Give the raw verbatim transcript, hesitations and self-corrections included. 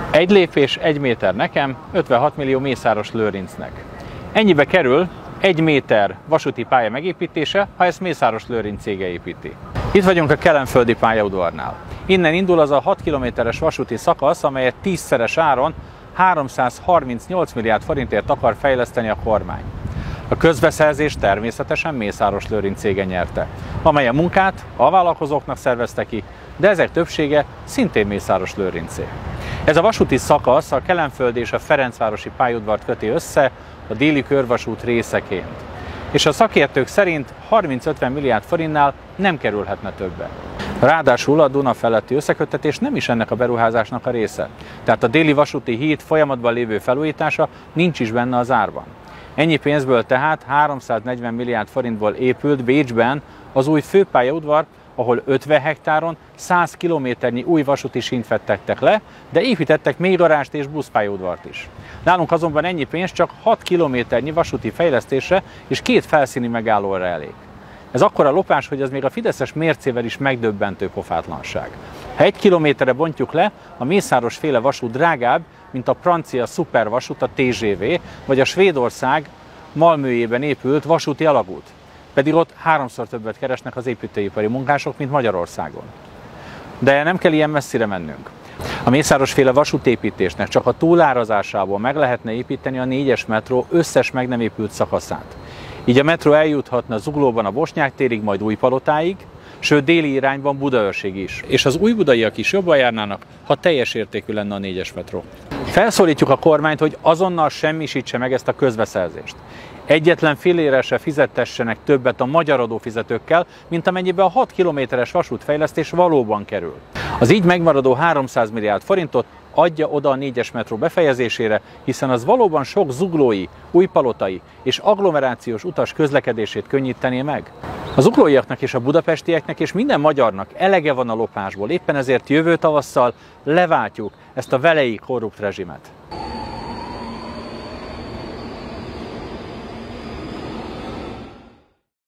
Egy lépés, egy méter nekem, ötvenhat millió Mészáros Lőrincnek. Ennyibe kerül egy méter vasúti pálya megépítése, ha ezt Mészáros Lőrinc cége építi. Itt vagyunk a kelenföldi pályaudvarnál. Innen indul az a hat kilométeres vasúti szakasz, amelyet tízszeres áron háromszázharmincnyolc milliárd forintért akar fejleszteni a kormány. A közbeszerzést természetesen Mészáros Lőrinc cége nyerte, amely a munkát a vállalkozóknak szervezte ki, de ezek többsége szintén Mészáros Lőrincé. Ez a vasúti szakasz a kelenföldi és a ferencvárosi pályaudvart köti össze a déli körvasút részeként. És a szakértők szerint harminc-ötven milliárd forintnál nem kerülhetne többe. Ráadásul a Duna feletti összeköttetés nem is ennek a beruházásnak a része. Tehát a déli vasúti híd folyamatban lévő felújítása nincs is benne az árban. Ennyi pénzből tehát háromszáznegyven milliárd forintból épült Bécsben az új főpályaudvar, ahol ötven hektáron száz kilométernyi új vasúti sínt fettettek le, de építettek még garást és buszpályaudvart is. Nálunk azonban ennyi pénz csak hat kilométernyi vasúti fejlesztésre és két felszíni megállóra elég. Ez akkora lopás, hogy ez még a fideszes mércével is megdöbbentő pofátlanság. Ha egy kilométerre bontjuk le, a Mészáros féle vasút drágább, mint a francia szupervasút, a té zé vé, vagy a Svédország Malmöjében épült vasúti alagút. Pedig ott háromszor többet keresnek az építőipari munkások, mint Magyarországon. De nem kell ilyen messzire mennünk. A Mészáros féle vasútépítésnek csak a túlárazásából meg lehetne építeni a négyes metró összes meg nem épült szakaszát. Így a metró eljuthatna Zuglóban a Bosnyák térig, majd Újpalotáig, sőt déli irányban Budaörsig is. És az újbudaiak is jobban járnának, ha teljes értékű lenne a négyes metró. Felszólítjuk a kormányt, hogy azonnal semmisítse meg ezt a közbeszerzést. Egyetlen fillérre se fizettessenek többet a magyar adófizetőkkel, mint amennyibe a hat kilométeres vasútfejlesztés valóban kerül. Az így megmaradó háromszáz milliárd forintot adja oda a négyes metró befejezésére, hiszen az valóban sok zuglói, újpalotai és agglomerációs utas közlekedését könnyítené meg. A zuglóiaknak és a budapestieknek és minden magyarnak elege van a lopásból, éppen ezért jövő tavasszal leváltjuk ezt a velei korrupt rezsimet.